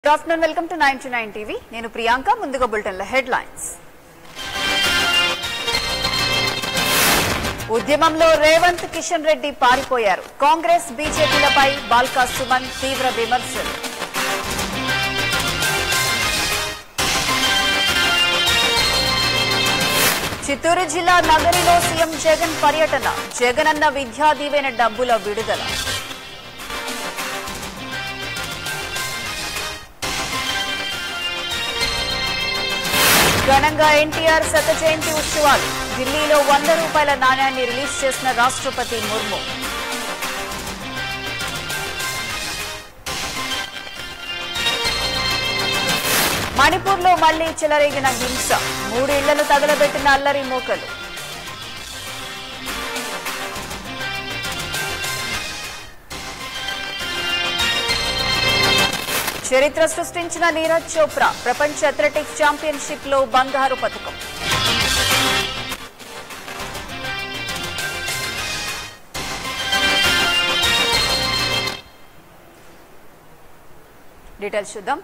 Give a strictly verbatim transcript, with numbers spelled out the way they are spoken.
Good afternoon, welcome to nine to nine T V. నేను ప్రియాంక ముందుగా బులెటిన్ల headlines. ఉద్యమంలో రేవంత్ కిషన్ రెడ్డి పారిపోయారు. కాంగ్రెస్ బీజేపీలపై బాల్కా సుమన్ తీవ్ర విమర్శలు. చిత్తూరు జిల్లా నగరిలో సీఎం జగన్ పర్యటన. జగనన్న విద్యా దీవెన డబ్బుల విడుదల. ఘనంగా ఎన్టీఆర్ శత జయంతి ఉత్సవాలు. ఢిల్లీలో వంద రూపాయల నాణ్యాన్ని రిలీజ్ చేసిన రాష్ట్రపతి ముర్ము. మణిపూర్లో మళ్లీ చెలరేగిన హింస. మూడు ఇళ్లను తగలబెట్టిన అల్లరి మూకలు. చరిత్ర సృష్టించిన నీరజ్ చోప్రా ప్రపంచ అథ్లెటిక్స్ ఛాంపియన్షిప్ లో బంగారు పతకం. డీటెయిల్స్ చూద్దాం.